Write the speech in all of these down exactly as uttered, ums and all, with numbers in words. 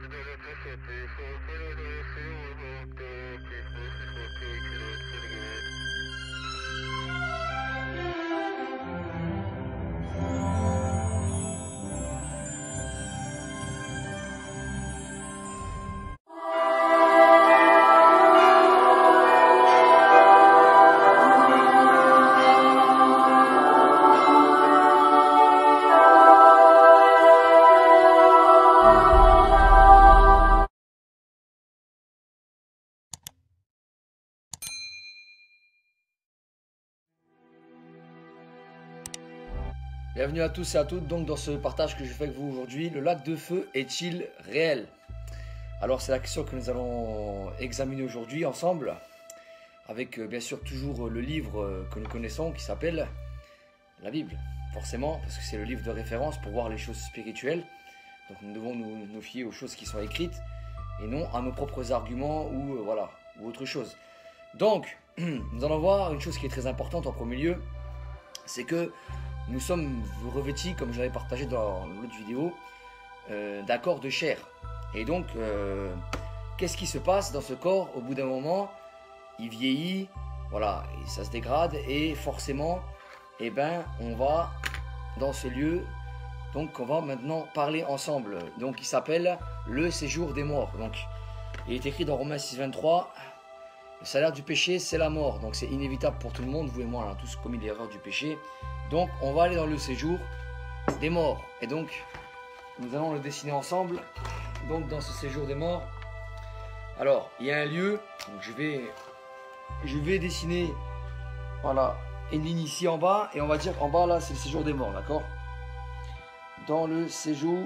Bienvenue à tous et à toutes donc dans ce partage que je fais avec vous aujourd'hui. Le lac de feu est-il réel? Alors c'est la question que nous allons examiner aujourd'hui ensemble avec bien sûr toujours le livre que nous connaissons qui s'appelle la Bible. Forcément parce que c'est le livre de référence pour voir les choses spirituelles. Donc nous devons nous, nous fier aux choses qui sont écrites et non à nos propres arguments ou euh, voilà ou autre chose. Donc nous allons voir une chose qui est très importante en premier lieu, c'est que nous sommes revêtis, comme j'avais partagé dans l'autre vidéo, euh, d'un corps de chair. Et donc, euh, qu'est-ce qui se passe dans ce corps? Au bout d'un moment, il vieillit, voilà, et ça se dégrade, et forcément, eh ben, on va dans ce lieu, donc on va maintenant parler ensemble. Donc, il s'appelle le séjour des morts. Donc, il est écrit dans Romains six, vingt-trois, le salaire du péché, c'est la mort. Donc, c'est inévitable pour tout le monde. Vous et moi, on a tous commis l'erreur du péché. Donc, on va aller dans le séjour des morts. Et donc, nous allons le dessiner ensemble. Donc, dans ce séjour des morts, alors, il y a un lieu. Donc, je vais, je vais dessiner, voilà, une ligne ici en bas. Et on va dire qu'en bas, là, c'est le séjour des morts, d'accord? Dans le séjour,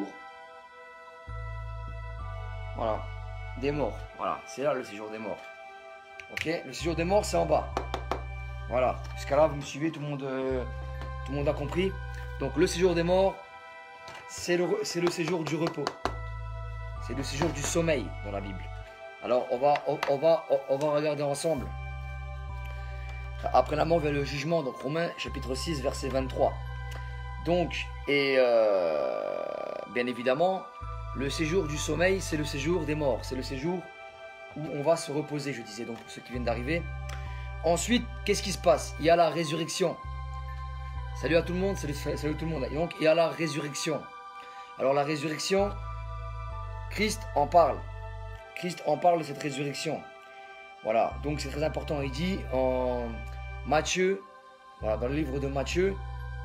voilà, des morts. Voilà, c'est là le séjour des morts. Ok? Le séjour des morts, c'est en bas. Voilà. Jusqu'à là, vous me suivez, tout le monde... Euh, Tout le monde a compris. Donc le séjour des morts, c'est le, c'est le séjour du repos. C'est le séjour du sommeil dans la Bible. Alors on va, on, on va, on va regarder ensemble. Après la mort vient le jugement. Donc Romains chapitre six verset vingt-trois. Donc, et euh, bien évidemment, le séjour du sommeil, c'est le séjour des morts. C'est le séjour où on va se reposer, je disais, donc pour ceux qui viennent d'arriver. Ensuite, qu'est-ce qui se passe? Il y a la résurrection. Salut à tout le monde, salut, salut tout le monde. Et donc, il y a la résurrection. Alors, la résurrection, Christ en parle. Christ en parle de cette résurrection. Voilà, donc c'est très important. Il dit en Matthieu, voilà, dans le livre de Matthieu,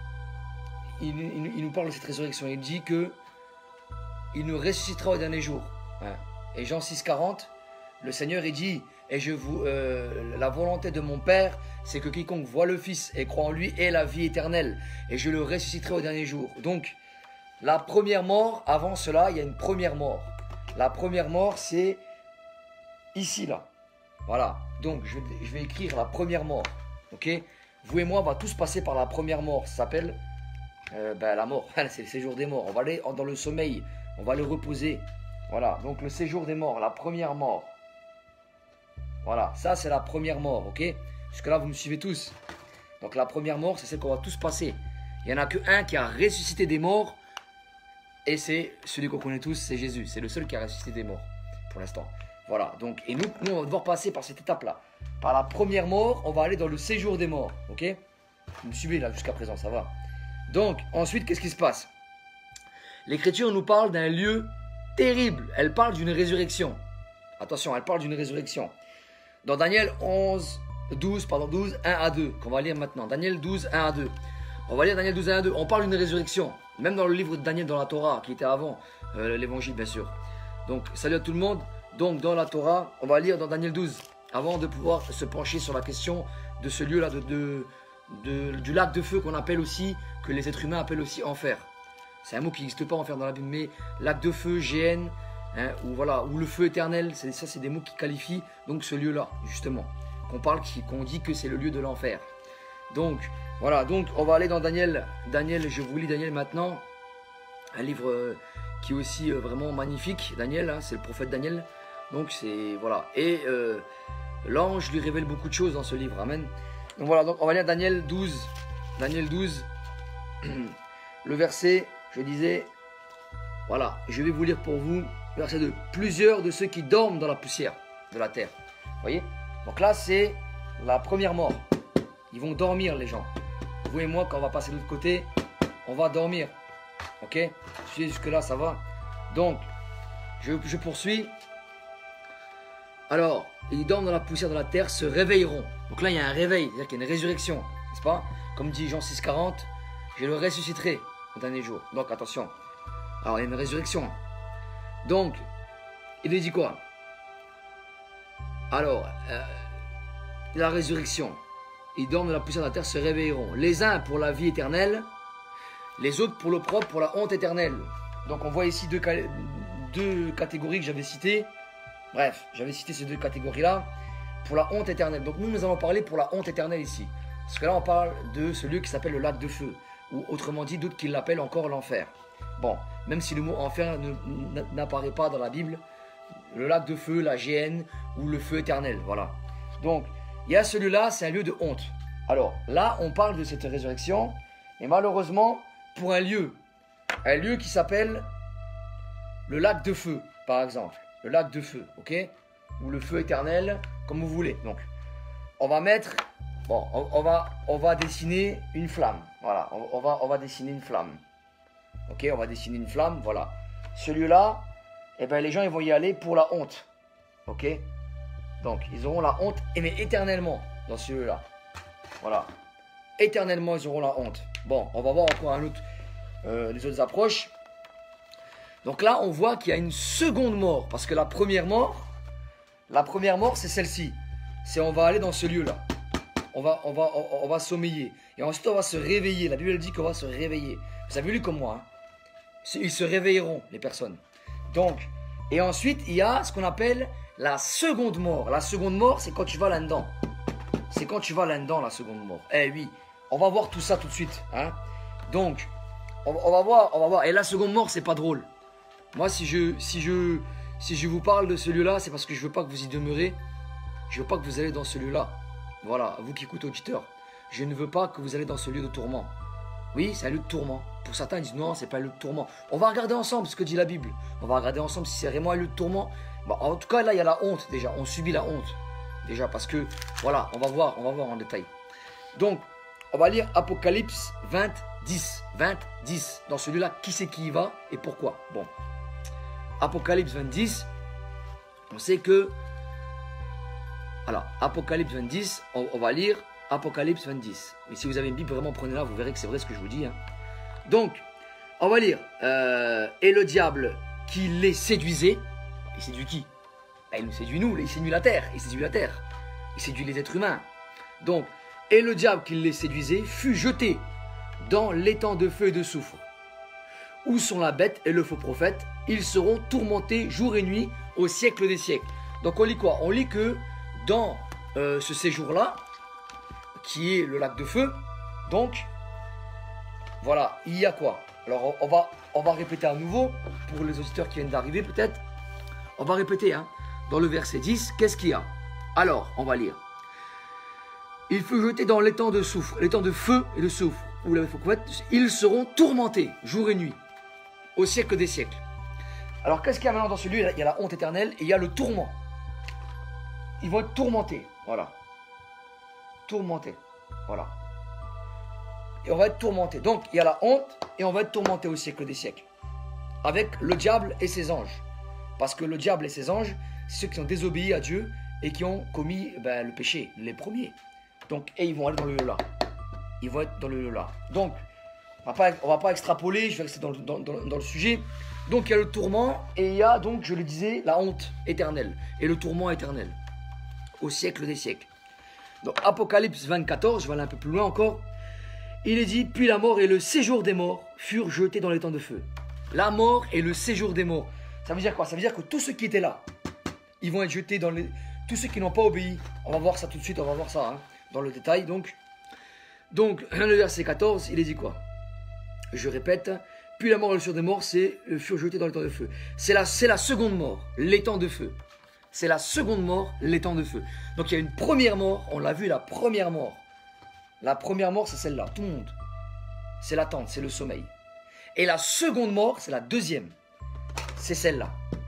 il, il, il nous parle de cette résurrection. Il dit que il nous ressuscitera au dernier jour. Hein. Et Jean six, quarante, le Seigneur, il dit, et je vous, euh, la volonté de mon Père, c'est que quiconque voit le Fils et croit en lui ait la vie éternelle. Et je le ressusciterai au dernier jour. Donc, la première mort, avant cela, il y a une première mort. La première mort, c'est ici, là. Voilà. Donc, je, je vais écrire la première mort. Ok? Vous et moi, on va tous passer par la première mort. Ça s'appelle euh, ben, la mort. C'est le séjour des morts. On va aller dans le sommeil. On va le reposer. Voilà. Donc, le séjour des morts, la première mort. Voilà. Ça, c'est la première mort. Ok? Jusque-là, vous me suivez tous. Donc, la première mort, c'est celle qu'on va tous passer. Il n'y en a qu'un qui a ressuscité des morts. Et c'est celui qu'on connaît tous, c'est Jésus. C'est le seul qui a ressuscité des morts, pour l'instant. Voilà. Donc, et nous, nous, on va devoir passer par cette étape-là. Par la première mort, on va aller dans le séjour des morts. Ok? Vous me suivez là jusqu'à présent, ça va. Donc, ensuite, qu'est-ce qui se passe? L'Écriture nous parle d'un lieu terrible. Elle parle d'une résurrection. Attention, elle parle d'une résurrection. Dans Daniel onze, douze, pardon, douze, un à deux, qu'on va lire maintenant. Daniel douze, un à deux. On va lire Daniel douze, un à deux. On parle d'une résurrection. Même dans le livre de Daniel, dans la Torah, qui était avant euh, l'évangile, bien sûr. Donc, salut à tout le monde. Donc, dans la Torah, on va lire dans Daniel douze, avant de pouvoir se pencher sur la question de ce lieu-là, de, de, de, du lac de feu qu'on appelle aussi, que les êtres humains appellent aussi enfer. C'est un mot qui n'existe pas, enfer, dans la Bible, mais lac de feu, G N, hein, ou voilà, ou le feu éternel, ça, c'est des mots qui qualifient donc ce lieu-là, justement. Qu'on parle, qu'on dit que c'est le lieu de l'enfer. Donc, voilà, donc on va aller dans Daniel. Daniel, je vous lis Daniel maintenant. Un livre euh, qui est aussi euh, vraiment magnifique. Daniel, hein, c'est le prophète Daniel. Donc, c'est, voilà. Et euh, l'ange lui révèle beaucoup de choses dans ce livre. Amen. Donc, voilà, donc on va lire Daniel douze. Daniel douze. Le verset, je disais, voilà, je vais vous lire pour vous verset deux. Plusieurs de ceux qui dorment dans la poussière de la terre. Vous voyez? Donc là, c'est la première mort. Ils vont dormir, les gens. Vous et moi, quand on va passer de l'autre côté, on va dormir. Ok? Jusque-là, ça va. Donc, je, je poursuis. Alors, ils dorment dans la poussière de la terre, se réveilleront. Donc là, il y a un réveil, c'est-à-dire qu'il y a une résurrection, n'est-ce pas? Comme dit Jean six quarante, je le ressusciterai au dernier jour. Donc, attention. Alors, il y a une résurrection. Donc, il lui dit quoi? Alors, euh, la résurrection. Ils dorment dans la poussière de la terre, se réveilleront. Les uns pour la vie éternelle, les autres pour l'opprobre, pour la honte éternelle. Donc, on voit ici deux, deux catégories que j'avais citées. Bref, j'avais cité ces deux catégories-là pour la honte éternelle. Donc nous, nous allons parler pour la honte éternelle ici. Parce que là, on parle de ce lieu qui s'appelle le lac de feu. Ou autrement dit, d'autres qui l'appellent encore l'enfer. Bon, même si le mot enfer n'apparaît pas dans la Bible, le lac de feu, la géhenne ou le feu éternel, voilà. Donc, il y a ce lieu-là, c'est un lieu de honte. Alors, là, on parle de cette résurrection. Et malheureusement, pour un lieu, un lieu qui s'appelle le lac de feu, par exemple. Le lac de feu, ok? Ou le feu éternel, comme vous voulez. Donc, on va mettre, bon, on, on va, on va dessiner une flamme. Voilà, on, on va, on va dessiner une flamme. Ok, on va dessiner une flamme, voilà. Ce lieu-là, eh ben, les gens, ils vont y aller pour la honte. Ok? Donc, ils auront la honte, mais éternellement, dans ce lieu-là. Voilà. Éternellement, ils auront la honte. Bon, on va voir encore un autre, euh, les autres approches. Donc là, on voit qu'il y a une seconde mort. Parce que la première mort, la première mort, c'est celle-ci. C'est on va aller dans ce lieu-là. On va, on, va, on, on va sommeiller. Et ensuite, on va se réveiller. La Bible elle dit qu'on va se réveiller. Vous avez lu comme moi. Hein? Ils se réveilleront, les personnes. Donc, et ensuite, il y a ce qu'on appelle la seconde mort. La seconde mort, c'est quand tu vas là-dedans. C'est quand tu vas là-dedans, la seconde mort. Eh oui, on va voir tout ça tout de suite. Hein? Donc, on, on va voir, on va voir. Et la seconde mort, c'est pas drôle. Moi, si je, si, je, si je vous parle de ce lieu-là, c'est parce que je ne veux pas que vous y demeurez. Je ne veux pas que vous allez dans ce lieu-là. Voilà, vous qui écoutez auditeur. Je ne veux pas que vous allez dans ce lieu de tourment. Oui, c'est un lieu de tourment. Pour certains, ils disent non, c'est pas un lieu de tourment. On va regarder ensemble ce que dit la Bible. On va regarder ensemble si c'est vraiment un lieu de tourment. Bon, en tout cas, là, il y a la honte déjà. On subit la honte. Déjà, parce que, voilà, on va voir, on va voir en détail. Donc, on va lire Apocalypse vingt, dix. vingt, dix. Dans ce lieu-là, qui c'est qui y va et pourquoi? Bon. Apocalypse vingt, dix, on sait que, alors, Apocalypse vingt, dix, on, on va lire Apocalypse vingt, dix. Mais si vous avez une Bible, vraiment prenez-la, vous verrez que c'est vrai ce que je vous dis. Hein. Donc, on va lire, euh, et le diable qui les séduisait, il séduit qui? Ben, il nous séduit nous, il séduit la terre, il séduit la terre, il séduit les êtres humains. Donc, et le diable qui les séduisait fut jeté dans l'étang de feu et de soufre, où sont la bête et le faux prophète, ils seront tourmentés jour et nuit au siècle des siècles. Donc on lit quoi? On lit que dans euh, ce séjour-là, qui est le lac de feu, donc, voilà, il y a quoi? Alors on va, on va répéter à nouveau, pour les auditeurs qui viennent d'arriver peut-être, on va répéter, hein, dans le verset dix, qu'est-ce qu'il y a? Alors, on va lire. Il fut jeté dans l'étang de soufre, l'étang de feu et de soufre, où les faux prophètes, ils seront tourmentés jour et nuit au siècle des siècles. Alors, qu'est-ce qu'il y a maintenant dans ce lieu? Il y a la honte éternelle et il y a le tourment. Ils vont être tourmentés. Voilà. Tourmentés. Voilà. Et on va être tourmentés. Donc, il y a la honte et on va être tourmentés au siècle des siècles. Avec le diable et ses anges. Parce que le diable et ses anges, c'est ceux qui ont désobéi à Dieu et qui ont commis ben, le péché, les premiers. Donc, et ils vont aller dans le lieu là. Ils vont être dans le lieu là. Donc, on ne va pas extrapoler, je vais rester dans, dans, dans, dans le sujet. Donc il y a le tourment et il y a donc, je le disais, la honte éternelle et le tourment éternel au siècle des siècles. Donc Apocalypse vingt, quatorze, je vais aller un peu plus loin encore. Il est dit, puis la mort et le séjour des morts furent jetés dans les temps de feu. La mort et le séjour des morts. Ça veut dire quoi? Ça veut dire que tous ceux qui étaient là, ils vont être jetés dans les... Tous ceux qui n'ont pas obéi, on va voir ça tout de suite, on va voir ça hein, dans le détail. Donc, donc le verset quatorze, il est dit quoi? Je répète, puis la mort et le séjour des morts c'est, furent jetés dans l'étang de feu. C'est la, c'est la seconde mort, l'étang de feu. C'est la seconde mort, l'étang de feu. Donc il y a une première mort, on l'a vu, la première mort. La première mort, c'est celle-là, tout le monde. C'est l'attente, c'est le sommeil. Et la seconde mort, c'est la deuxième. C'est celle-là.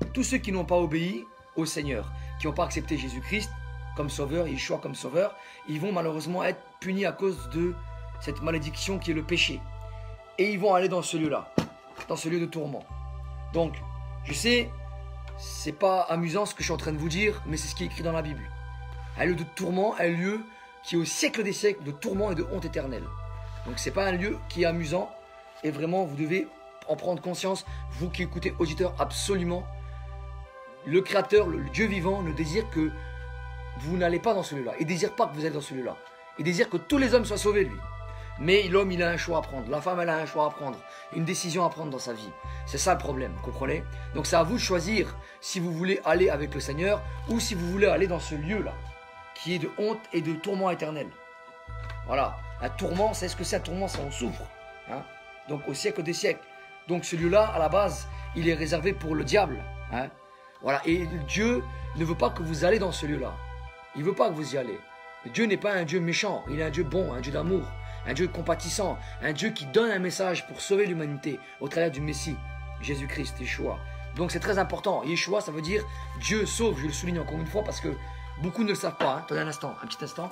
tous ceux qui n'ont pas obéi au Seigneur, qui n'ont pas accepté Jésus-Christ comme sauveur, Yeshua comme sauveur, ils vont malheureusement être punis à cause de cette malédiction qui est le péché. Et ils vont aller dans ce lieu-là, dans ce lieu de tourment. Donc, je sais, c'est pas amusant ce que je suis en train de vous dire, mais c'est ce qui est écrit dans la Bible. Un lieu de tourment, un lieu qui est au siècle des siècles de tourment et de honte éternelle. Donc c'est pas un lieu qui est amusant, et vraiment vous devez en prendre conscience, vous qui écoutez auditeurs, absolument. Le Créateur, le Dieu vivant, ne désire que vous n'allez pas dans ce lieu-là. Il ne désire pas que vous allez dans ce lieu-là. Il désire que tous les hommes soient sauvés, lui. Mais l'homme, il a un choix à prendre. La femme, elle a un choix à prendre. Une décision à prendre dans sa vie. C'est ça le problème, vous comprenez? Donc c'est à vous de choisir si vous voulez aller avec le Seigneur ou si vous voulez aller dans ce lieu-là, qui est de honte et de tourment éternel. Voilà. Un tourment, c'est ce que c'est un tourment? C'est on souffre. Hein? Donc au siècle des siècles. Donc ce lieu-là, à la base, il est réservé pour le diable. Hein? Voilà. Et Dieu ne veut pas que vous allez dans ce lieu-là. Il ne veut pas que vous y allez. Dieu n'est pas un Dieu méchant. Il est un Dieu bon, un Dieu d'amour, un Dieu compatissant, un Dieu qui donne un message pour sauver l'humanité au travers du Messie, Jésus-Christ, Yeshua. Donc c'est très important. Yeshua, ça veut dire Dieu sauve. Je le souligne encore une fois parce que beaucoup ne le savent pas. Hein. Attendez un instant, un petit instant.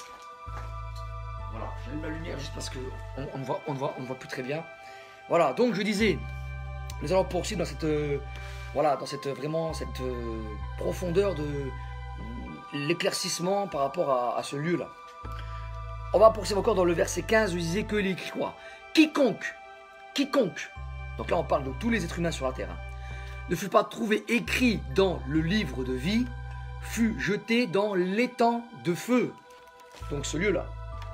Voilà, j'allume la lumière juste parce qu'on on ne voit, on voit, on voit plus très bien. Voilà, donc je disais, nous allons poursuivre dans cette, euh, voilà, dans cette vraiment cette euh, profondeur de euh, l'éclaircissement par rapport à, à ce lieu-là. On va poursuivre encore dans le verset quinze où il disait que il est écrit quoi? Quiconque, quiconque, donc là on parle de tous les êtres humains sur la terre, hein, ne fut pas trouvé écrit dans le livre de vie, fut jeté dans l'étang de feu. Donc ce lieu-là,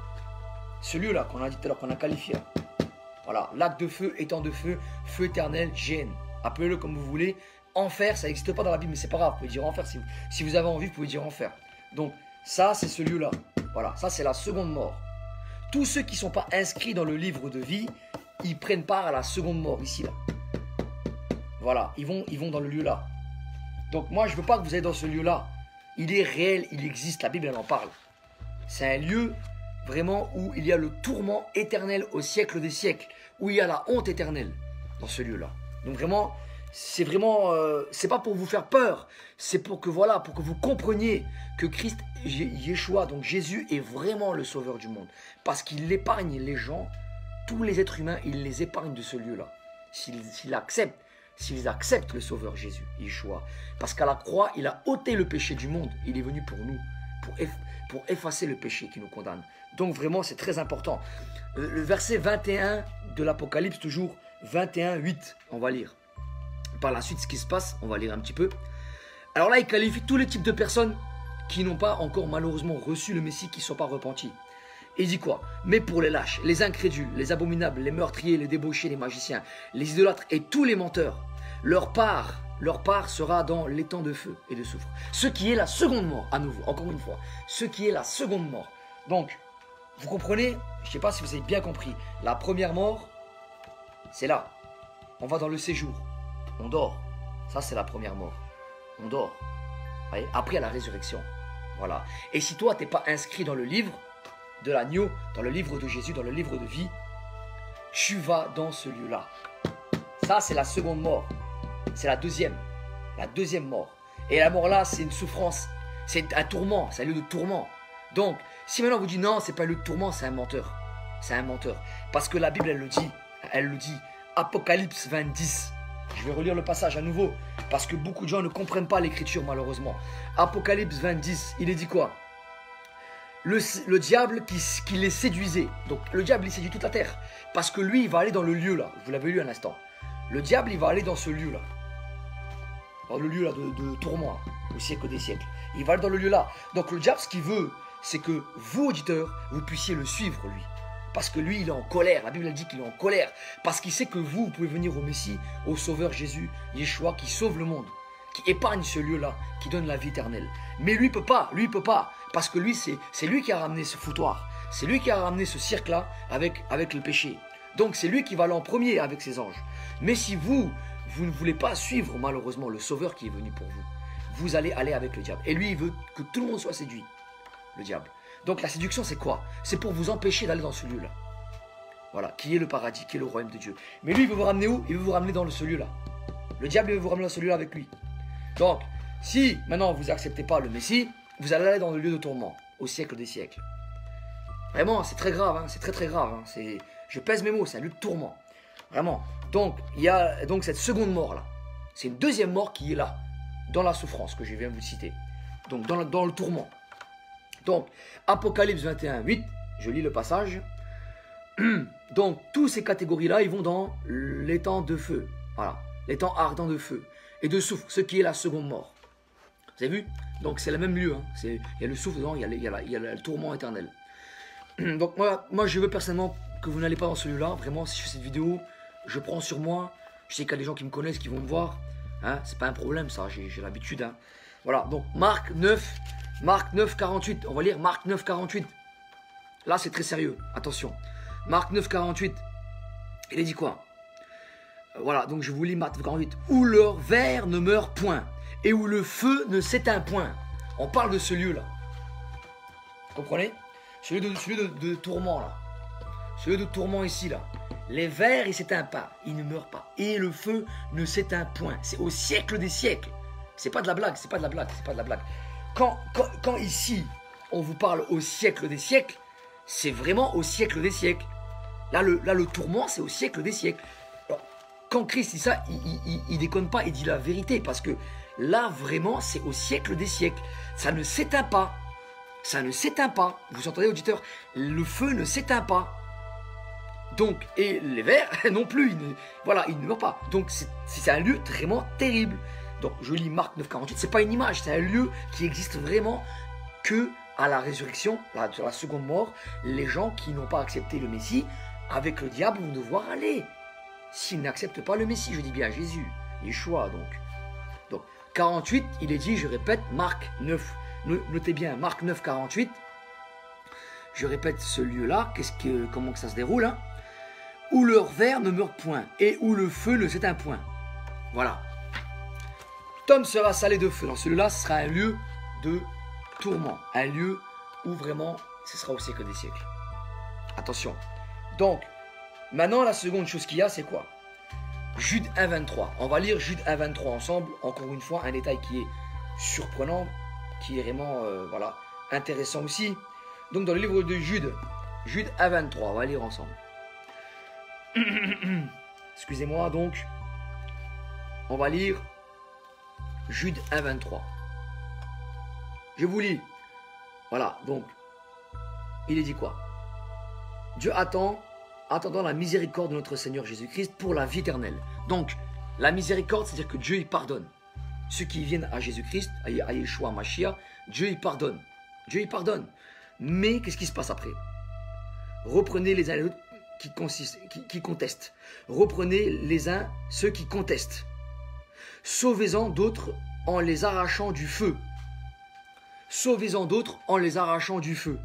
ce lieu-là qu'on a dit tout à l'heure, qu'on a qualifié. Voilà, lac de feu, étang de feu, feu éternel, Géhenne. Appelez-le comme vous voulez. Enfer, ça n'existe pas dans la Bible, mais c'est pas grave. Vous pouvez dire enfer si vous, si vous avez envie, vous pouvez dire enfer. Donc ça, c'est ce lieu-là. Voilà, ça c'est la seconde mort. Tous ceux qui ne sont pas inscrits dans le livre de vie, ils prennent part à la seconde mort, ici, là. Voilà, ils vont, ils vont dans le lieu-là. Donc moi, je ne veux pas que vous ayez dans ce lieu-là. Il est réel, il existe, la Bible, elle en parle. C'est un lieu vraiment où il y a le tourment éternel au siècle des siècles, où il y a la honte éternelle dans ce lieu-là. Donc vraiment, c'est vraiment, euh, c'est pas pour vous faire peur, c'est pour que voilà, pour que vous compreniez que Christ, Yeshua, donc Jésus est vraiment le sauveur du monde, parce qu'il épargne les gens, tous les êtres humains, il les épargne de ce lieu-là, s'ils s'ils acceptent, s'ils acceptent le sauveur Jésus, Yeshua, parce qu'à la croix, il a ôté le péché du monde, il est venu pour nous, pour, eff pour effacer le péché qui nous condamne. Donc vraiment, c'est très important. Le verset vingt et un de l'Apocalypse, toujours vingt et un, huit, on va lire. Par la suite, ce qui se passe, on va lire un petit peu. Alors là, il qualifie tous les types de personnes qui n'ont pas encore malheureusement reçu le Messie, qui ne sont pas repentis. Et il dit quoi? Mais pour les lâches, les incrédules, les abominables, les meurtriers, les débauchés, les magiciens, les idolâtres et tous les menteurs, leur part, leur part sera dans l'étang de feu et de soufre. Ce qui est la seconde mort, à nouveau, encore une fois. Ce qui est la seconde mort. Donc, vous comprenez? Je ne sais pas si vous avez bien compris. La première mort, c'est là. On va dans le séjour. On dort. Ça, c'est la première mort. On dort. Voyez, après, à la résurrection. Voilà. Et si toi, tu n'es pas inscrit dans le livre de l'agneau, dans le livre de Jésus, dans le livre de vie, tu vas dans ce lieu-là. Ça, c'est la seconde mort. C'est la deuxième. La deuxième mort. Et la mort là, c'est une souffrance. C'est un tourment. C'est un lieu de tourment. Donc, si maintenant on vous dit non, c'est pas un lieu de tourment, c'est un menteur. C'est un menteur. Parce que la Bible, elle le dit. Elle le dit. Apocalypse vingt, dix. Je vais relire le passage à nouveau. Parce que beaucoup de gens ne comprennent pas l'écriture, malheureusement. Apocalypse vingt, dix. Il est dit quoi? Le, le diable qui, qui les séduisait. Donc, le diable, il séduit toute la terre. Parce que lui, il va aller dans le lieu là. Vous l'avez lu un instant. Le diable, il va aller dans ce lieu là. Dans le lieu là de, de tourment, au siècle des siècles. Il va aller dans le lieu là. Donc, le diable, ce qu'il veut, c'est que vous, auditeurs, vous puissiez le suivre, lui. Parce que lui, il est en colère. La Bible elle dit qu'il est en colère. Parce qu'il sait que vous, vous pouvez venir au Messie, au Sauveur Jésus, Yeshua, qui sauve le monde, qui épargne ce lieu-là, qui donne la vie éternelle. Mais lui, il ne peut pas. Lui, il ne peut pas. Parce que lui, c'est lui qui a ramené ce foutoir. C'est lui qui a ramené ce cirque-là avec, avec le péché. Donc, c'est lui qui va aller en premier avec ses anges. Mais si vous, vous ne voulez pas suivre, malheureusement, le Sauveur qui est venu pour vous, vous allez aller avec le diable. Et lui, il veut que tout le monde soit séduit. Le diable. Donc la séduction, c'est quoi? C'est pour vous empêcher d'aller dans ce lieu-là. Voilà, qui est le paradis, qui est le royaume de Dieu. Mais lui, il veut vous ramener où? Il veut vous ramener dans ce lieu-là. Le diable, il veut vous ramener dans ce lieu-là avec lui. Donc, si maintenant vous n'acceptez pas le Messie, vous allez aller dans le lieu de tourment, au siècle des siècles. Vraiment, c'est très grave, hein, c'est très très grave. Hein, c'est, je pèse mes mots, c'est un lieu de tourment. Vraiment. Donc, il y a donc cette seconde mort là. C'est une deuxième mort qui est là, dans la souffrance que je viens de vous citer. Donc, dans le, dans le tourment. Donc, Apocalypse vingt et un, huit, je lis le passage. Donc, toutes ces catégories-là, ils vont dans les temps de feu. Voilà, les temps ardents de feu et de souffle, ce qui est la seconde mort. Vous avez vu? Donc, c'est le même lieu. Hein. Il y a le souffle dedans, il y a, il y a, la, il y a le tourment éternel. Donc, moi, moi, je veux personnellement que vous n'allez pas dans celui-là. Vraiment, si je fais cette vidéo, je prends sur moi. Je sais qu'il y a des gens qui me connaissent, qui vont me voir. Hein, c'est pas un problème, ça, j'ai l'habitude. Hein. Voilà, donc, Marc neuf, Marc neuf, quarante-huit. On va lire Marc neuf, quarante-huit. Là, c'est très sérieux. Attention. Marc neuf, quarante-huit. Il a dit quoi? Voilà, donc je vous lis Marc neuf, quarante-huit. Où leur verre ne meurt point et où le feu ne s'éteint point. On parle de ce lieu-là. Vous comprenez? Celui de, celui de, de tourment, là. Celui de tourment ici, là. Les vers, il ne s'éteint pas. Il ne meurt pas. Et le feu ne s'éteint point. C'est au siècle des siècles. C'est pas de la blague, c'est pas de la blague, c'est pas de la blague. Quand, quand, quand ici, on vous parle au siècle des siècles, c'est vraiment au siècle des siècles. Là, le, là, le tourment, c'est au siècle des siècles. Alors, quand Christ dit ça, il, il, il, il déconne pas, il dit la vérité. Parce que là, vraiment, c'est au siècle des siècles. Ça ne s'éteint pas. Ça ne s'éteint pas. Vous entendez, auditeur? Le feu ne s'éteint pas. Donc, et les vers non plus. Ils ne, voilà, ils ne meurent pas. Donc, c'est un lieu vraiment terrible. Donc, je lis Marc neuf, quarante-huit. C'est pas une image, c'est un lieu qui existe vraiment que à la résurrection, la, sur la seconde mort. Les gens qui n'ont pas accepté le Messie, avec le diable, vont devoir aller. S'ils n'acceptent pas le Messie, je dis bien Jésus, Yeshua, donc. Donc, quarante-huit, il est dit, je répète, Marc neuf. Notez bien, Marc neuf, quarante-huit. Je répète ce lieu-là, qu'est-ce que, comment que ça se déroule, hein? Où leur verre ne meurt point et où le feu ne s'éteint point. Voilà. Tom sera salé de feu. Dans celui-là, ce sera un lieu de tourment, un lieu où vraiment, ce sera au siècle des siècles. Attention. Donc, maintenant, la seconde chose qu'il y a, c'est quoi? Jude un, vingt-trois. On va lire Jude un, vingt-trois ensemble. Encore une fois, un détail qui est surprenant, qui est vraiment euh, voilà, intéressant aussi. Donc, dans le livre de Jude, Jude un, vingt-trois, on va lire ensemble. Excusez-moi, donc, on va lire Jude un, vingt-trois. Je vous lis. Voilà, donc, il est dit quoi? Dieu attend, attendant la miséricorde de notre Seigneur Jésus-Christ pour la vie éternelle. Donc, la miséricorde, c'est-à-dire que Dieu, il pardonne. Ceux qui viennent à Jésus-Christ, à Yeshua, à Mashiach, Dieu, il pardonne. Dieu, il pardonne. Mais, qu'est-ce qui se passe après? Reprenez les uns les autres qui, qui, qui contestent. Reprenez les uns ceux qui contestent. Sauvez-en d'autres en les arrachant du feu. Sauvez-en d'autres en les arrachant du feu.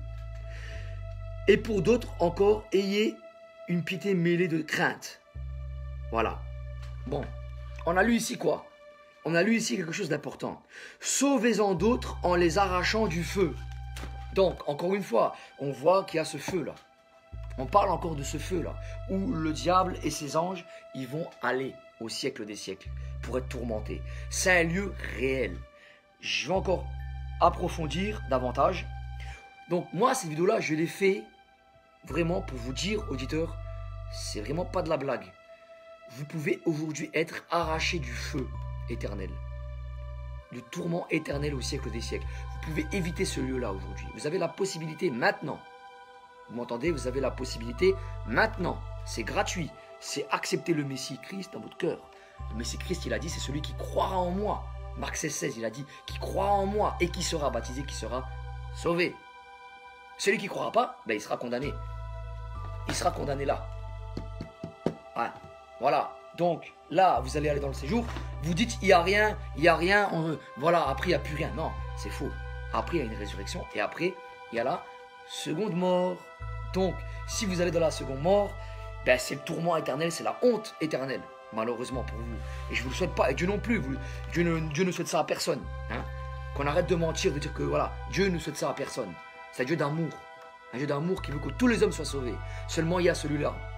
Et pour d'autres encore, ayez une piété mêlée de crainte. Voilà. Bon, on a lu ici quoi? On a lu ici quelque chose d'important. Sauvez-en d'autres en les arrachant du feu. Donc, encore une fois, on voit qu'il y a ce feu-là. On parle encore de ce feu-là, où le diable et ses anges, ils vont aller au siècle des siècles pour être tourmentés. C'est un lieu réel. Je vais encore approfondir davantage. Donc moi, cette vidéo-là, je l'ai fait vraiment pour vous dire, auditeurs, c'est vraiment pas de la blague. Vous pouvez aujourd'hui être arraché du feu éternel, du tourment éternel au siècle des siècles. Vous pouvez éviter ce lieu-là aujourd'hui. Vous avez la possibilité maintenant. Vous m'entendez? Vous avez la possibilité maintenant. C'est gratuit. C'est accepter le Messie Christ dans votre cœur. Le Messie Christ, il a dit, c'est celui qui croira en moi. Marc seize, seize, il a dit, qui croira en moi et qui sera baptisé, qui sera sauvé. Celui qui ne croira pas, ben, il sera condamné. Il sera condamné là. Ouais. Voilà. Donc, là, vous allez aller dans le séjour. Vous dites, il n'y a rien, il n'y a rien. On... Voilà, après, il n'y a plus rien. Non, c'est faux. Après, il y a une résurrection. Et après, il y a la seconde mort. Donc, si vous allez dans la seconde mort, ben, c'est le tourment éternel, c'est la honte éternelle, malheureusement pour vous. Et je ne vous le souhaite pas, et Dieu non plus. Vous, Dieu, ne, Dieu ne souhaite ça à personne. Hein. Qu'on arrête de mentir, de dire que voilà, Dieu ne souhaite ça à personne. C'est un Dieu d'amour. Un Dieu d'amour qui veut que tous les hommes soient sauvés. Seulement, il y a celui-là.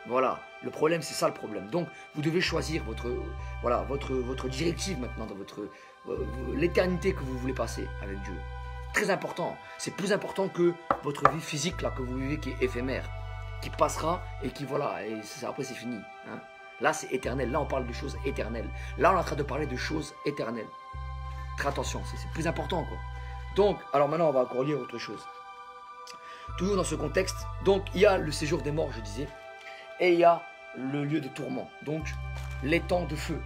Voilà, le problème, c'est ça le problème. Donc, vous devez choisir votre, voilà, votre, votre directive maintenant, dans votre, l'éternité que vous voulez passer avec Dieu. Très important. C'est plus important que votre vie physique là que vous vivez, qui est éphémère, qui passera et qui, voilà, et après c'est fini. Hein. Là, c'est éternel. Là, on parle de choses éternelles. Là, on est en train de parler de choses éternelles. Très attention, c'est plus important, quoi. Donc, alors maintenant, on va encore lire autre chose. Toujours dans ce contexte, donc, il y a le séjour des morts, je disais. Et il y a le lieu de tourment, donc les temps de feu.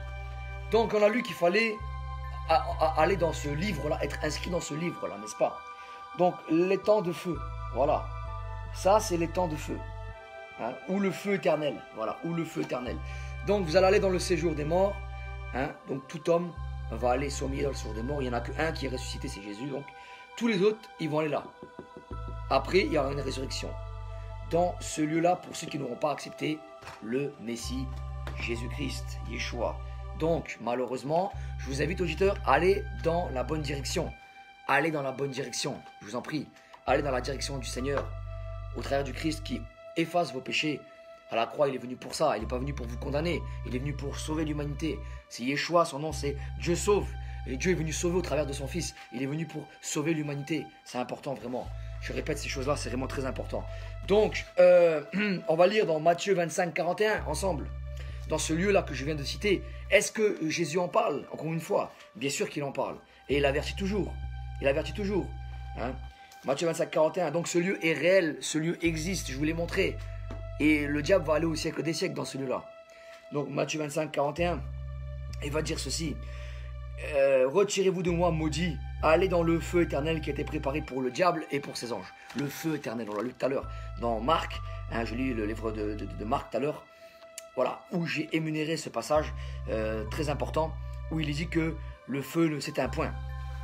Donc on a lu qu'il fallait à, à, aller dans ce livre-là, être inscrit dans ce livre-là, n'est-ce pas? Donc les temps de feu, voilà. Ça c'est les temps de feu. Hein, ou le feu éternel, voilà, ou le feu éternel. Donc vous allez aller dans le séjour des morts. Hein, donc tout homme va aller sommeiller dans le séjour des morts. Il n'y en a qu'un qui est ressuscité, c'est Jésus. Donc tous les autres, ils vont aller là. Après, il y aura une résurrection. Dans ce lieu-là, pour ceux qui n'auront pas accepté le Messie, Jésus-Christ, Yeshua. Donc, malheureusement, je vous invite, auditeurs, à aller dans la bonne direction. Allez dans la bonne direction, je vous en prie. Allez dans la direction du Seigneur, au travers du Christ qui efface vos péchés. À la croix, il est venu pour ça. Il n'est pas venu pour vous condamner. Il est venu pour sauver l'humanité. C'est Yeshua, son nom, c'est Dieu sauve. Et Dieu est venu sauver au travers de son Fils. Il est venu pour sauver l'humanité. C'est important, vraiment. Je répète ces choses-là, c'est vraiment très important. Donc, euh, on va lire dans Matthieu vingt-cinq, quarante et un, ensemble. Dans ce lieu-là que je viens de citer. Est-ce que Jésus en parle, encore une fois? Bien sûr qu'il en parle. Et il avertit toujours. Il avertit toujours. Hein? Matthieu vingt-cinq, quarante et un. Donc, ce lieu est réel. Ce lieu existe. Je vous l'ai montré. Et le diable va aller au siècle des siècles dans ce lieu-là. Donc, Matthieu vingt-cinq, quarante et un. Il va dire ceci. Euh, Retirez-vous de moi, maudit. Allez dans le feu éternel qui a été préparé pour le diable et pour ses anges. Le feu éternel, on l'a lu tout à l'heure dans Marc. Hein, je lis le livre de, de, de Marc tout à l'heure. Voilà, où j'ai énuméré ce passage euh, très important, où il est dit que le feu ne s'éteint point.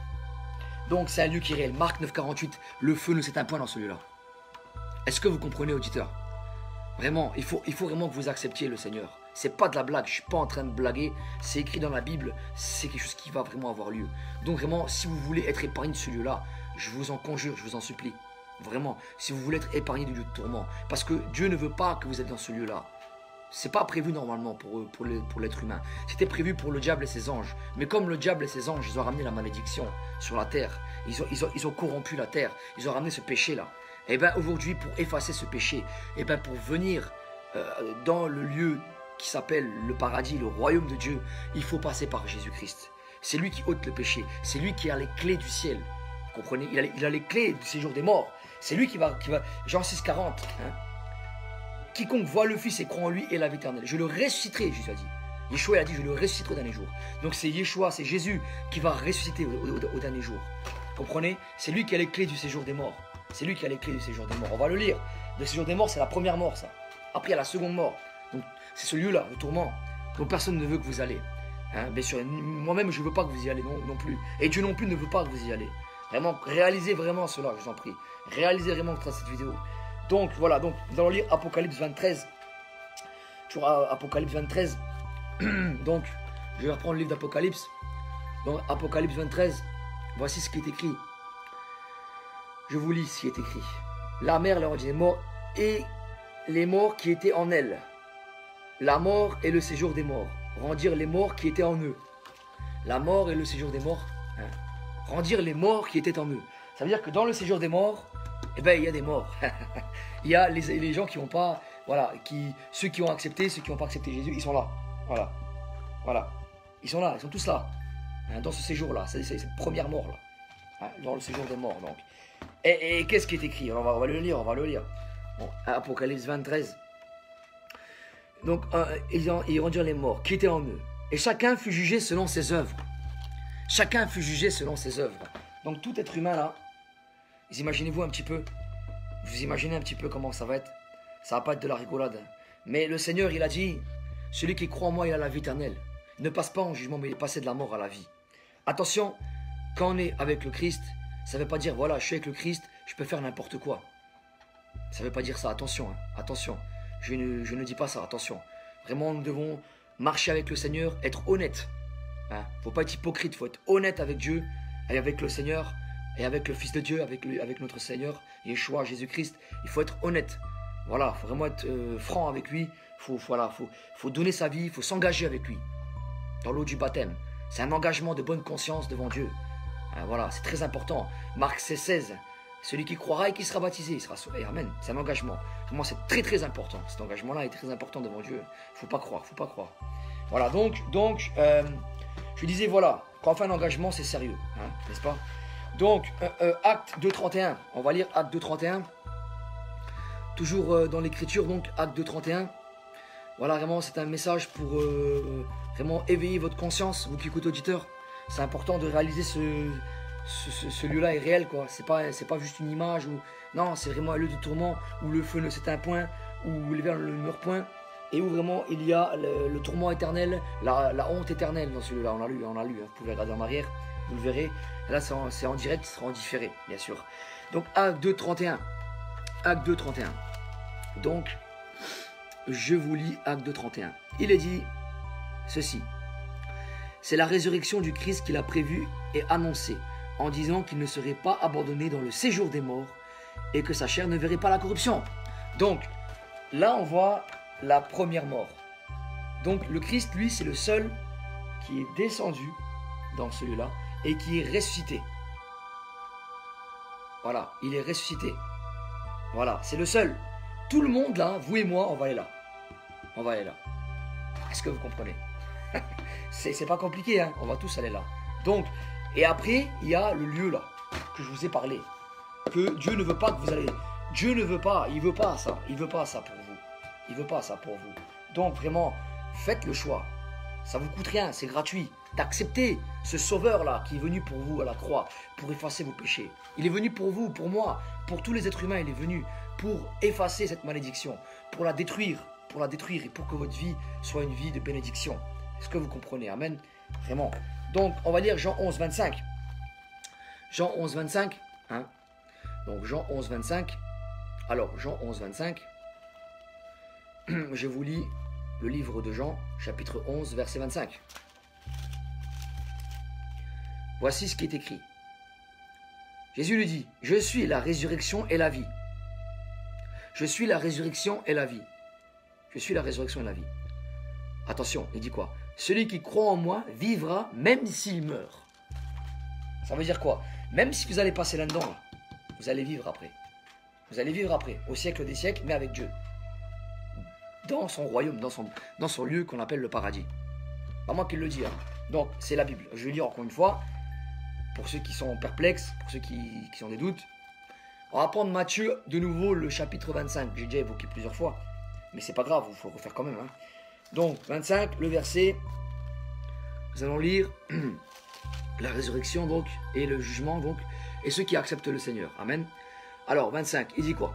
Donc c'est un lieu qui est réel. Marc neuf, quarante-huit, le feu ne s'éteint point dans ce lieu-là. Est-ce que vous comprenez, auditeur? Vraiment, il faut, il faut vraiment que vous acceptiez le Seigneur. C'est pas de la blague, je suis pas en train de blaguer. C'est écrit dans la Bible, c'est quelque chose qui va vraiment avoir lieu. Donc vraiment, si vous voulez être épargné de ce lieu-là, je vous en conjure, je vous en supplie. Vraiment, si vous voulez être épargné du lieu de tourment. Parce que Dieu ne veut pas que vous êtes dans ce lieu-là. C'est pas prévu normalement pour, pour, les, pour l'être humain. C'était prévu pour le diable et ses anges. Mais comme le diable et ses anges, ils ont ramené la malédiction sur la terre. Ils ont, ils ont, ils ont corrompu la terre. Ils ont ramené ce péché-là. Et bien aujourd'hui, pour effacer ce péché, et bien pour venir euh, dans le lieu qui s'appelle le paradis, le royaume de Dieu, il faut passer par Jésus-Christ. C'est lui qui ôte le péché. C'est lui qui a les clés du ciel. Vous comprenez? Il a, il a les clés du séjour des morts. C'est lui qui va... Qui va Jean six, quarante. Hein? Quiconque voit le Fils et croit en lui est la vie éternelle. Je le ressusciterai, Jésus a dit. Yeshua a dit, je le ressusciterai au dernier jour. Donc c'est Yeshua, c'est Jésus qui va ressusciter au, au, au dernier jour. Vous comprenez? C'est lui qui a les clés du séjour des morts. C'est lui qui a les clés du séjour des morts. On va le lire. Le séjour des morts, c'est la première mort, ça. Après, il y a la seconde mort. Donc c'est ce lieu-là, le tourment, dont personne ne veut que vous allez. Hein, bien sûr, moi-même, je ne veux pas que vous y allez non, non plus. Et Dieu non plus ne veut pas que vous y allez. Vraiment, réalisez vraiment cela, je vous en prie. Réalisez vraiment cette vidéo. Donc, voilà, donc, nous allons lire Apocalypse vingt-treize. Toujours Apocalypse vingt-treize. Donc, je vais reprendre le livre d'Apocalypse. Donc, Apocalypse vingt-treize. Voici ce qui est écrit. Je vous lis ce qui est écrit. La mer leur dit les morts et les morts qui étaient en elle. La mort et le séjour des morts. Rendirent les morts qui étaient en eux. La mort et le séjour des morts. Hein, rendirent les morts qui étaient en eux. Ça veut dire que dans le séjour des morts, eh ben, il y a des morts. Il y a les, les gens qui n'ont pas, voilà, qui, ceux qui ont accepté, ceux qui n'ont pas accepté Jésus, ils sont là. Voilà. Voilà. Ils sont là, ils sont tous là. Hein, dans ce séjour-là, c'est cette première mort-là. Hein, dans le séjour des morts, donc. Et, et qu'est-ce qui est écrit? on va, on va le lire, on va le lire. Bon, Apocalypse vingt-treize. Donc, euh, ils, ont, ils rendirent les morts qui étaient en eux. Et chacun fut jugé selon ses œuvres. Chacun fut jugé selon ses œuvres. Donc, tout être humain, là, vous imaginez-vous un petit peu, vous imaginez un petit peu comment ça va être. Ça va pas être de la rigolade. Mais le Seigneur, il a dit, celui qui croit en moi, il a la vie éternelle. Il ne passe pas en jugement, mais il est passé de la mort à la vie. Attention, quand on est avec le Christ, ça ne veut pas dire, voilà, je suis avec le Christ, je peux faire n'importe quoi. Ça ne veut pas dire ça, attention, hein, attention. Je ne, je ne dis pas ça, attention. Vraiment, nous devons marcher avec le Seigneur, être honnête. Il hein. ne faut pas être hypocrite, il faut être honnête avec Dieu et avec le Seigneur et avec le Fils de Dieu, avec, le, avec notre Seigneur, Yeshua, Jésus-Christ. Il faut être honnête. Voilà, il faut vraiment être euh, franc avec lui. Il faut, voilà, faut, faut donner sa vie, il faut s'engager avec lui. Dans l'eau du baptême. C'est un engagement de bonne conscience devant Dieu. Hein, voilà, c'est très important. Marc seize. Celui qui croira et qui sera baptisé, il sera sauvé. Amen. C'est un engagement. Pour moi, c'est très très important. Cet engagement-là est très important devant Dieu. Il ne faut pas croire, il ne faut pas croire. Voilà, donc, donc euh, je disais, voilà, quand on fait un engagement, c'est sérieux. Hein, n'est-ce pas? Donc, euh, euh, acte deux trente et un. On va lire acte deux trente et un. Toujours euh, dans l'écriture, donc, acte deux trente et un. Voilà, vraiment, c'est un message pour euh, vraiment éveiller votre conscience, vous qui écoutez auditeurs. C'est important de réaliser ce... Ce, ce, ce lieu-là est réel, quoi. C'est pas, c'est pas juste une image. Ou... Non, c'est vraiment un lieu de tourment où le feu ne s'éteint point, où les vers ne meurent point, et où vraiment il y a le, le tourment éternel, la, la honte éternelle dans celui-là. On l'a lu, on l'a lu. Hein. Vous pouvez regarder en arrière, vous le verrez. Et là, c'est en, c'est en direct, ce sera en différé, bien sûr. Donc, acte deux trente et un. Acte deux trente et un. Donc, je vous lis acte deux trente et un. Il est dit ceci. C'est la résurrection du Christ qu'il a prévu et annoncé, en disant qu'il ne serait pas abandonné dans le séjour des morts et que sa chair ne verrait pas la corruption. Donc, là, on voit la première mort. Donc, le Christ, lui, c'est le seul qui est descendu dans celui-là et qui est ressuscité. Voilà, il est ressuscité. Voilà, c'est le seul. Tout le monde, là, vous et moi, on va aller là. On va aller là. Est-ce que vous comprenez? C'est pas compliqué, hein, on va tous aller là. Donc, et après, il y a le lieu là, que je vous ai parlé. Que Dieu ne veut pas que vous allez... Dieu ne veut pas, il veut pas ça. Il veut pas ça pour vous. Il veut pas ça pour vous. Donc vraiment, faites le choix. Ça vous coûte rien, c'est gratuit. D'accepter ce sauveur là, qui est venu pour vous à la croix, pour effacer vos péchés. Il est venu pour vous, pour moi, pour tous les êtres humains, il est venu pour effacer cette malédiction, pour la détruire, pour la détruire et pour que votre vie soit une vie de bénédiction. Est-ce que vous comprenez? Amen. Vraiment. Donc, on va lire Jean onze, vingt-cinq. Jean onze, vingt-cinq. Hein? Donc, Jean onze, vingt-cinq. Alors, Jean onze, vingt-cinq. Je vous lis le livre de Jean, chapitre onze, verset vingt-cinq. Voici ce qui est écrit. Jésus lui dit, « Je suis la résurrection et la vie. Je suis la résurrection et la vie. Je suis la résurrection et la vie. » Attention, il dit quoi? Celui qui croit en moi vivra même s'il meurt. Ça veut dire quoi? Même si vous allez passer là-dedans, là, vous allez vivre après. Vous allez vivre après, au siècle des siècles, mais avec Dieu. Dans son royaume, dans son, dans son lieu qu'on appelle le paradis. Pas moi qui le dis. Hein. Donc, c'est la Bible. Je vais lire encore une fois, pour ceux qui sont perplexes, pour ceux qui, qui ont des doutes. On va prendre Matthieu, de nouveau, le chapitre vingt-cinq. J'ai déjà évoqué plusieurs fois, mais c'est pas grave, il faut le refaire quand même. Hein. Donc, vingt-cinq, le verset, nous allons lire la résurrection donc, et le jugement donc, et ceux qui acceptent le Seigneur. Amen. Alors, vingt-cinq, il dit quoi?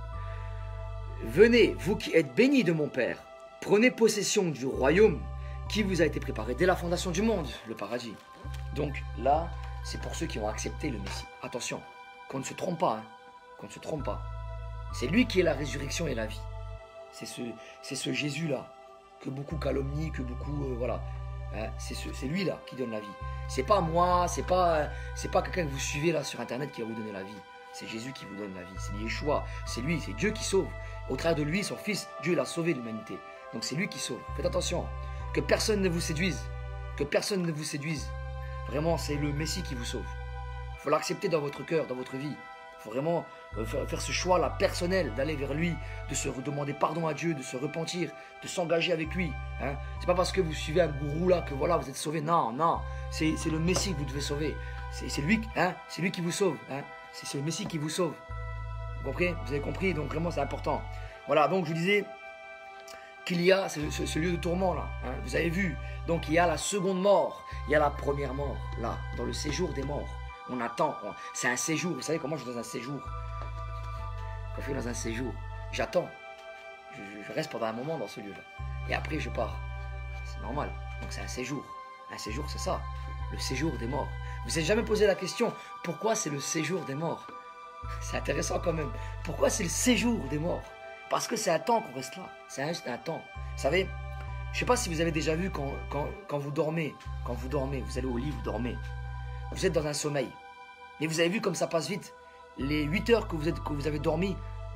Venez, vous qui êtes bénis de mon Père, prenez possession du royaume qui vous a été préparé dès la fondation du monde, le paradis. Donc là, c'est pour ceux qui ont accepté le Messie. Attention, qu'on ne se trompe pas, hein, qu'on ne se trompe pas. C'est lui qui est la résurrection et la vie. C'est ce, c'est ce Jésus-là que beaucoup calomnient, que beaucoup, euh, voilà. Hein, c'est ce, c'est lui-là qui donne la vie. C'est pas moi, c'est pas, c'est pas quelqu'un que vous suivez là sur Internet qui va vous donner la vie. C'est Jésus qui vous donne la vie. C'est Yeshua, c'est lui, c'est Dieu qui sauve. Au travers de lui, son Fils, Dieu l'a sauvé l'humanité. Donc c'est lui qui sauve. Faites attention, que personne ne vous séduise, que personne ne vous séduise. Vraiment, c'est le Messie qui vous sauve. Il faut l'accepter dans votre cœur, dans votre vie. Il faut vraiment faire ce choix-là personnel, d'aller vers lui, de se demander pardon à Dieu, de se repentir, de s'engager avec lui. Hein. C'est pas parce que vous suivez un gourou là que voilà, vous êtes sauvé. Non, non, c'est le Messie que vous devez sauver. C'est lui, hein, c'est lui qui vous sauve. Hein. C'est le Messie qui vous sauve. Vous comprenez? Vous avez compris? Donc vraiment, c'est important. Voilà, donc je vous disais qu'il y a ce, ce, ce lieu de tourment là. Hein. Vous avez vu? Donc il y a la seconde mort. Il y a la première mort, là, dans le séjour des morts. On attend. C'est un séjour. Vous savez comment je suis dans un séjour? Quand je suis dans un séjour, j'attends. Je, je reste pendant un moment dans ce lieu-là. Et après, je pars. C'est normal. Donc c'est un séjour. Un séjour, c'est ça. Le séjour des morts. Vous n'avez jamais posé la question, pourquoi c'est le séjour des morts? C'est intéressant quand même. Pourquoi c'est le séjour des morts? Parce que c'est un temps qu'on reste là. C'est juste un temps. Vous savez, je ne sais pas si vous avez déjà vu quand, quand, quand vous dormez, quand vous dormez, vous allez au lit, vous dormez. Vous êtes dans un sommeil. Mais vous avez vu comme ça passe vite. Les huit heures que vous, êtes, que vous avez dormi,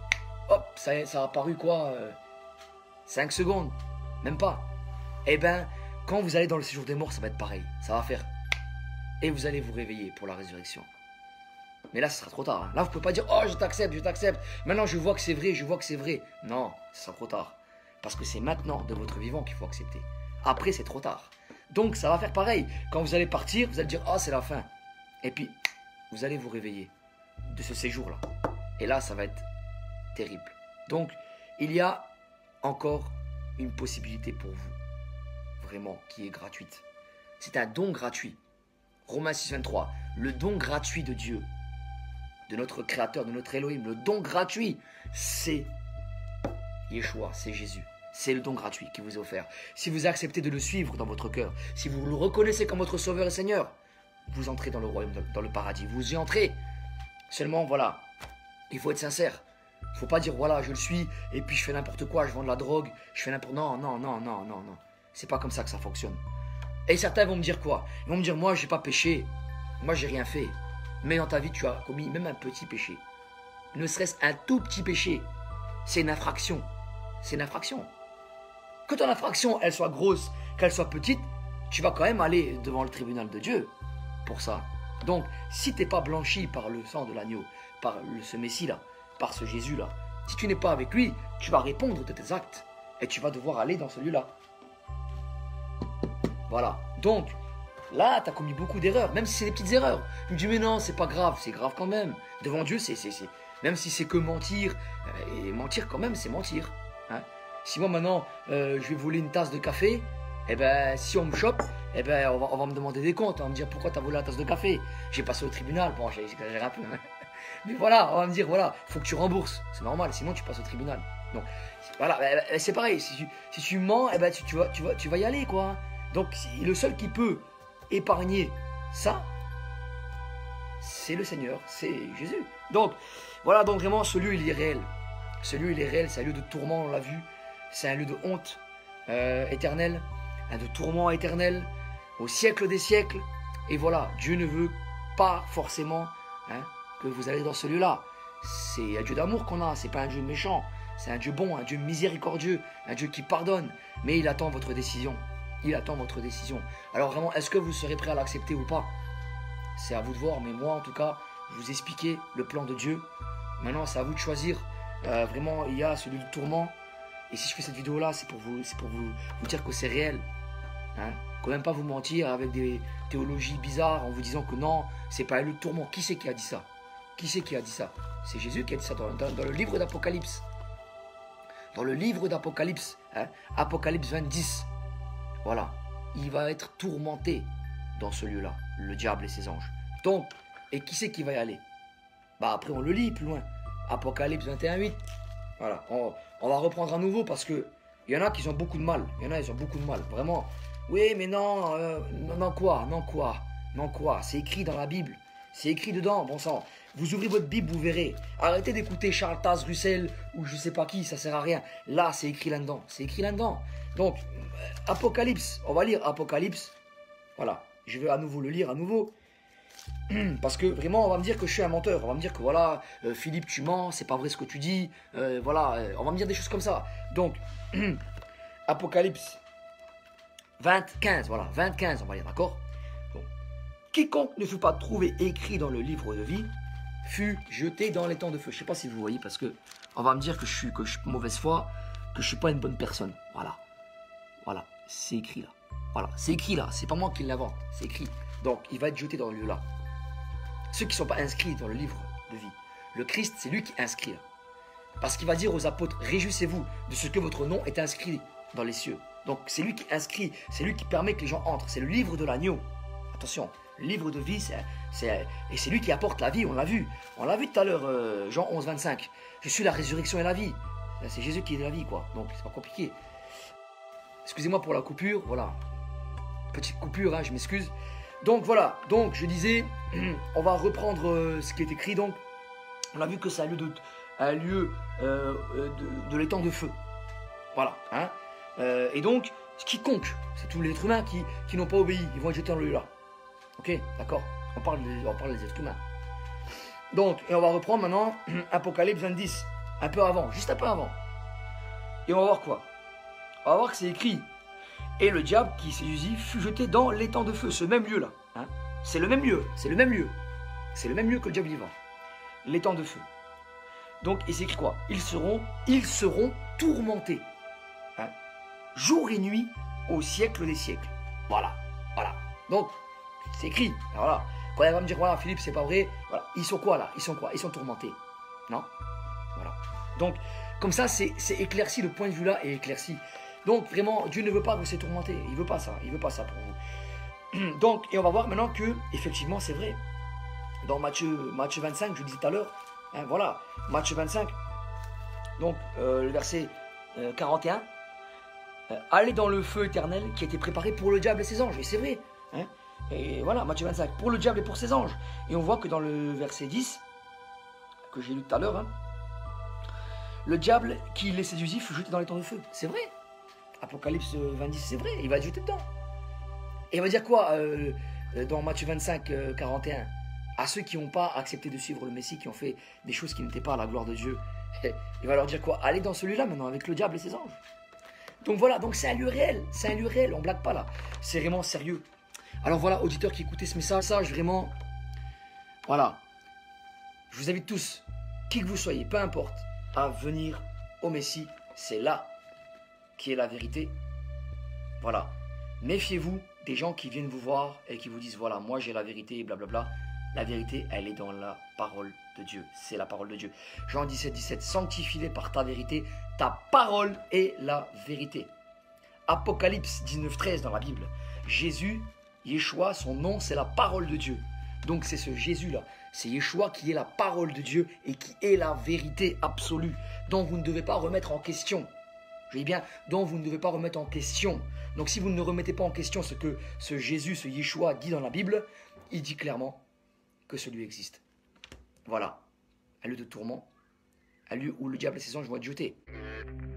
hop, ça, ça a apparu quoi euh, cinq secondes, même pas. Eh bien, quand vous allez dans le séjour des morts, ça va être pareil. Ça va faire... Et vous allez vous réveiller pour la résurrection. Mais là, ce sera trop tard. Hein. Là, vous ne pouvez pas dire, oh, je t'accepte, je t'accepte. Maintenant, je vois que c'est vrai, je vois que c'est vrai. Non, ce sera trop tard. Parce que c'est maintenant, de votre vivant, qu'il faut accepter. Après, c'est trop tard. Donc, ça va faire pareil. Quand vous allez partir, vous allez dire, oh, c'est la fin. Et puis, vous allez vous réveiller de ce séjour-là. Et là, ça va être terrible. Donc, il y a encore une possibilité pour vous, vraiment, qui est gratuite. C'est un don gratuit. Romains six, vingt-trois, le don gratuit de Dieu, de notre Créateur, de notre Elohim, le don gratuit, c'est Yeshua, c'est Jésus. C'est le don gratuit qui vous est offert. Si vous acceptez de le suivre dans votre cœur, si vous le reconnaissez comme votre Sauveur et Seigneur, vous entrez dans le royaume, dans le paradis, vous y entrez. Seulement, voilà, il faut être sincère. Il ne faut pas dire, voilà, je le suis, et puis je fais n'importe quoi, je vends de la drogue, je fais n'importe... Non, non, non, non, non, non. C'est pas comme ça que ça fonctionne. Et certains vont me dire quoi? Ils vont me dire, moi, j'ai pas péché. Moi, j'ai rien fait. Mais dans ta vie, tu as commis même un petit péché. Ne serait-ce un tout petit péché. C'est une infraction. C'est une infraction. Que ton infraction, elle soit grosse, qu'elle soit petite, tu vas quand même aller devant le tribunal de Dieu pour ça. Donc, si tu n'es pas blanchi par le sang de l'agneau, par le, ce Messie-là, par ce Jésus-là, si tu n'es pas avec lui, tu vas répondre de tes actes et tu vas devoir aller dans celui-là. Voilà. Donc, là, tu as commis beaucoup d'erreurs, même si c'est des petites erreurs. Tu me dis, mais non, c'est pas grave, c'est grave quand même. Devant Dieu, c'est, c'est, c'est... même si c'est que mentir, et mentir quand même, c'est mentir. Hein. Si moi, maintenant, euh, je vais voler une tasse de café, eh ben, si on me chope, eh ben, on va, on va me demander des comptes. On va me dire, pourquoi tu as volé la tasse de café? J'ai passé au tribunal. Bon, j'exagère un peu. Hein. Mais voilà, on va me dire, voilà, il faut que tu rembourses. C'est normal, sinon tu passes au tribunal. Donc, voilà, c'est pareil. Si tu, si tu mens, eh ben, tu, tu, vas, tu, vas, tu vas y aller, quoi. Donc, le seul qui peut épargner ça, c'est le Seigneur, c'est Jésus. Donc, voilà, donc vraiment, ce lieu, il est réel. Ce lieu, il est réel, c'est un lieu de tourment, on l'a vu. C'est un lieu de honte euh, éternelle, un de tourment éternel, au siècle des siècles. Et voilà, Dieu ne veut pas forcément hein, que vous allez dans ce lieu-là. C'est un Dieu d'amour qu'on a, c'est pas un Dieu méchant. C'est un Dieu bon, un Dieu miséricordieux, un Dieu qui pardonne. Mais il attend votre décision. Il attend votre décision. Alors vraiment, est-ce que vous serez prêt à l'accepter ou pas? C'est à vous de voir, mais moi en tout cas, je vous ai expliqué le plan de Dieu. Maintenant, c'est à vous de choisir. Euh, vraiment, il y a celui du tourment. Et si je fais cette vidéo-là, c'est pour vous, c'est pour vous, vous dire que c'est réel. Hein? Quand même pas vous mentir avec des théologies bizarres en vous disant que non, c'est pas le tourment. Qui c'est qui a dit ça? Qui c'est qui a dit ça? C'est Jésus qui a dit ça dans, dans, dans le livre d'Apocalypse. Dans le livre d'Apocalypse, hein? Apocalypse vingt-dix. Voilà, il va être tourmenté dans ce lieu-là, le diable et ses anges. Donc, et qui c'est qui va y aller? Bah après on le lit plus loin. Apocalypse vingt et un, huit. Voilà, on, on va reprendre à nouveau parce que il y en a qui ont beaucoup de mal. Il y en a qui ont beaucoup de mal, vraiment. Oui, mais non, euh, non, non quoi, non quoi, non quoi. C'est écrit dans la Bible. C'est écrit dedans, bon sang. Vous ouvrez votre Bible, vous verrez. Arrêtez d'écouter Charles Taze Russell ou je sais pas qui, ça sert à rien. Là, c'est écrit là-dedans. C'est écrit là-dedans. Donc, Apocalypse, on va lire Apocalypse. Voilà, je vais à nouveau le lire à nouveau. Parce que vraiment, on va me dire que je suis un menteur. On va me dire que voilà, euh, Philippe, tu mens, c'est pas vrai ce que tu dis. Euh, voilà, euh, on va me dire des choses comme ça. Donc, Apocalypse vingt, quinze, voilà, vingt, quinze, on va lire, d'accord? Quiconque ne fut pas trouvé écrit dans le livre de vie fut jeté dans les temps de feu. Je ne sais pas si vous voyez, parce que on va me dire que je suis, que je suis mauvaise foi, que je ne suis pas une bonne personne. Voilà. Voilà. C'est écrit là. Voilà. C'est écrit là. C'est pas moi qui l'invente. C'est écrit. Donc, il va être jeté dans le lieu là. Ceux qui ne sont pas inscrits dans le livre de vie. Le Christ, c'est lui qui inscrit là. Parce qu'il va dire aux apôtres, réjouissez-vous de ce que votre nom est inscrit dans les cieux. Donc, c'est lui qui inscrit. C'est lui qui permet que les gens entrent. C'est le livre de l'agneau. Attention. Le livre de vie, c'est, c'est, et c'est lui qui apporte la vie, on l'a vu. On l'a vu tout à l'heure, euh, Jean onze, vingt-cinq. Je suis la résurrection et la vie. C'est Jésus qui est la vie, quoi. Donc, c'est pas compliqué. Excusez-moi pour la coupure, voilà. Petite coupure, hein, je m'excuse. Donc, voilà. Donc, je disais, on va reprendre euh, ce qui est écrit. Donc, on a vu que c'est un lieu de, un lieu, euh, de, de l'étang de feu. Voilà. Hein. Euh, et donc, quiconque, c'est tous les êtres humains qui, qui n'ont pas obéi, ils vont être jetés dans le lieu là. Ok, d'accord, on parle, des, on parle des êtres humains. Donc, et on va reprendre maintenant Apocalypse vingt-dix. Un peu avant, juste un peu avant. Et on va voir quoi? On va voir que c'est écrit. Et le diable qui séduisit fut jeté dans l'étang de feu, ce même lieu-là. Hein, c'est le même lieu, c'est le même lieu. C'est le même lieu que le diable vivant. L'étang de feu. Donc, il s'écrit quoi? Ils seront, ils seront tourmentés. Hein, jour et nuit au siècle des siècles. Voilà, voilà. Donc, c'est écrit. Alors là, quand elle va me dire, voilà, Philippe, c'est pas vrai. Voilà. Ils sont quoi là? Ils sont quoi? Ils sont tourmentés. Non? Voilà. Donc, comme ça, c'est éclairci, le point de vue là est éclairci. Donc, vraiment, Dieu ne veut pas que vous soyez tourmentés. Il veut pas ça. Il veut pas ça pour vous. Donc, et on va voir maintenant que, effectivement, c'est vrai. Dans Matthieu, Matthieu vingt-cinq, je le disais tout à l'heure, hein, voilà, Matthieu vingt-cinq, donc euh, le verset euh, quarante et un, euh, allez dans le feu éternel qui a été préparé pour le diable et ses anges, et c'est vrai, hein, et voilà, Matthieu vingt-cinq, pour le diable et pour ses anges, et on voit que dans le verset dix, que j'ai lu tout à l'heure, hein, le diable qui les séduisit fut jeté dans les temps de feu, c'est vrai, Apocalypse vingt-dix, c'est vrai, il va être jeté dedans, et il va dire quoi euh, dans Matthieu vingt-cinq, euh, quarante et un, à ceux qui n'ont pas accepté de suivre le Messie, qui ont fait des choses qui n'étaient pas à la gloire de Dieu, il va leur dire quoi? Allez dans celui-là maintenant, avec le diable et ses anges. Donc voilà, donc c'est un lieu réel, c'est un lieu réel, on blague pas là, c'est vraiment sérieux. Alors voilà, auditeurs qui écoutez ce message, vraiment, voilà, je vous invite tous, qui que vous soyez, peu importe, à venir au Messie, c'est là qui est la vérité. Voilà, méfiez-vous des gens qui viennent vous voir et qui vous disent, voilà, moi j'ai la vérité, blablabla. La vérité, elle est dans la parole de Dieu. C'est la parole de Dieu. Jean dix-sept, dix-sept, sanctifie-les par ta vérité. Ta parole est la vérité. Apocalypse dix-neuf, treize dans la Bible. Jésus, Yeshua, son nom, c'est la parole de Dieu. Donc c'est ce Jésus-là, c'est Yeshua qui est la parole de Dieu et qui est la vérité absolue, dont vous ne devez pas remettre en question. Je dis bien, dont vous ne devez pas remettre en question. Donc si vous ne remettez pas en question ce que ce Jésus, ce Yeshua dit dans la Bible, il dit clairement que celui existe. Voilà, un lieu de tourment, un lieu où le diable et ses anges vont être jetés.